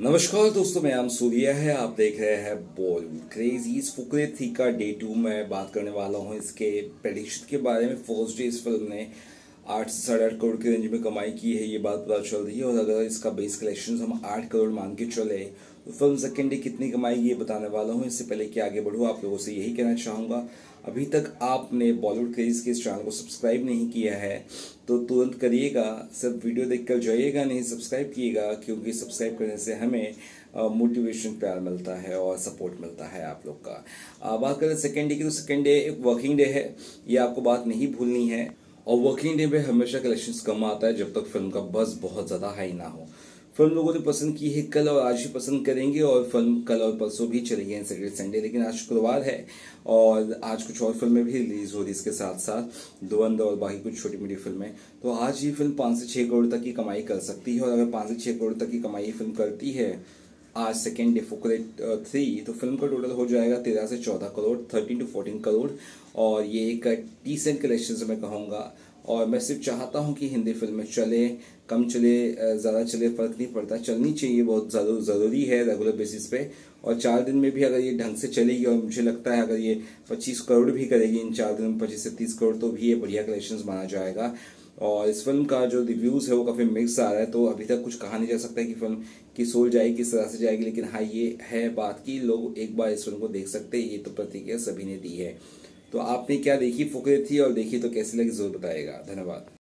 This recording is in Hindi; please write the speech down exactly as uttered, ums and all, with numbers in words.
नमस्कार दोस्तों, मैं आम सूर्या है। आप देख रहे हैं बॉलीवुड क्रेजी फुकरे थ्री का डे टू। मैं बात करने वाला हूं इसके प्रेडिक्शन के बारे में। फर्स्ट डे इस फिल्म ने आठ से साढ़े आठ करोड़ की रेंज में कमाई की है, ये बात पता चल रही है। और अगर इसका बेस कलेक्शन हम आठ करोड़ मान के चले तो फिल्म सेकेंड डे कितनी कमाएगी ये बताने वाला हूँ। इससे पहले कि आगे बढ़ूँ, आप लोगों से यही कहना चाहूँगा, अभी तक आपने बॉलीवुड क्रेज के इस चैनल को सब्सक्राइब नहीं किया है तो तुरंत करिएगा। सिर्फ वीडियो देखकर जाइएगा नहीं, सब्सक्राइब किएगा, क्योंकि सब्सक्राइब करने से हमें मोटिवेशन प्यार मिलता है और सपोर्ट मिलता है आप लोग का। आ, बात करें सेकेंड डे की, तो सेकेंड डे एक वर्किंग डे है, ये आपको बात नहीं भूलनी है। और वर्किंग डे पे हमेशा कलेक्शंस कम आता है जब तक फिल्म का बज़ बहुत ज़्यादा हाई ना हो। फिल्म लोगों ने पसंद की है कल और आज ही पसंद करेंगे, और फिल्म कल और परसों भी चलेगी सैटरडे संडे। लेकिन आज शुक्रवार है और आज कुछ और फिल्में भी रिलीज हो रही है इसके साथ साथ, धुरंधर और बाकी कुछ छोटी मोटी फिल्में। तो आज ये फिल्म पाँच से छः करोड़ तक की कमाई कर सकती है। और अगर पाँच से छः करोड़ तक की कमाई फिल्म करती है आज सेकेंड डे फुकरे थ्री, तो फिल्म का टोटल हो जाएगा तेरह से चौदह crore, thirteen to fourteen crore. और ये एक डिसेंट कलेक्शन से मैं कहूँगा। और मैं सिर्फ चाहता हूँ कि हिंदी फिल्में चले, कम चले ज़्यादा चले फर्क नहीं पड़ता, चलनी चाहिए, बहुत ज़रूर ज़रूरी है रेगुलर बेसिस पे। और चार दिन में भी अगर ये ढंग से चलेगी, और मुझे लगता है अगर ये पच्चीस करोड़ भी करेगी इन चार दिन में, पच्चीस से तीस करोड़, तो भी ये बढ़िया कलेक्शंस माना जाएगा। और इस फिल्म का जो रिव्यूज़ है वो काफ़ी मिक्स आ रहा है, तो अभी तक कुछ कहा नहीं जा सकता कि फिल्म किस ओर जाएगी, किस तरह से जाएगी। लेकिन हाँ, ये है बात कि लोग एक बार इस फिल्म को देख सकते हैं, ये तो प्रतिक्रिया सभी ने दी है। तो आपने क्या देखी फुकरे थी, और देखी तो कैसी लगी जरूर बताएगा। धन्यवाद।